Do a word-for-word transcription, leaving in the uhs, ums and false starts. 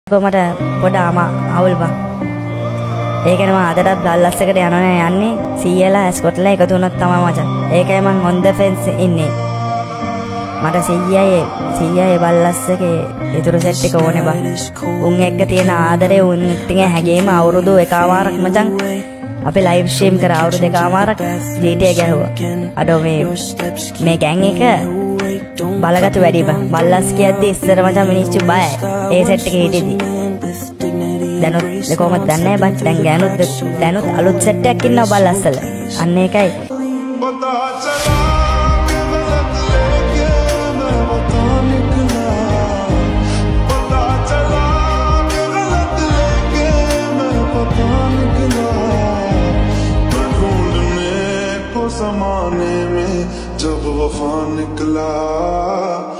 මට පොඩ අම අවුල් බං. ඒ කියන්නේ මම අදටත් බල්ලස් එකට යනවනේ යන්නේ සීයලා ස්කොට්ලන්ඩ් එකතු වුණොත් තමයි මචං. ඒකයි මම on the fence ඉන්නේ. මට සීයයි සීයයි බල්ලස් එකේ ඉතුරු සෙට් එක ඕනේ බං. උන් එක්ක තියෙන ආදරේ උන් එක්ක හැගීම අවුරුදු එකමාරක් මචං. අපි ලයිව් ස්ට්‍රීම් කරා අවුරුදු එකමාරක් ජී ටී ඒ ගැහුවා. අඩෝ මේ මේ ගෑන් එක බලගතු වැඩි බං. බල්ලස් කියද්දි ඉස්සර මචං මිනිස්සු බයයි. ඒ සෙට් එකේ හිටියදී. දැනුත් කොහොමද දන්නේ බං. දැන් ගෑනුත් දැනුත් අලුත් සෙට් එකක් ඉන්නවා බල්ලස් වල. අන්න ඒකයි. ज़माने में जब वफा निकला